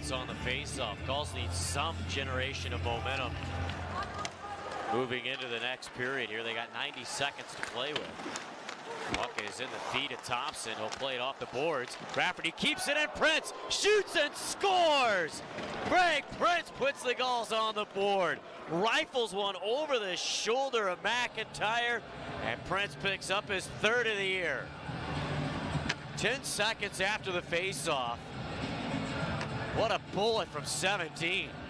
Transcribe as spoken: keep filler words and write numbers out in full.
Printz on the faceoff. Gulls need some generation of momentum moving into the next period here. They got ninety seconds to play with. Puck is in the feet of Thompson. He'll play it off the boards. Rafferty keeps it, and Printz shoots and scores! Greg Printz puts the Gulls on the board. Rifles one over the shoulder of McIntyre, and Printz picks up his third of the year. Ten seconds after the faceoff. What a bullet from seventeen.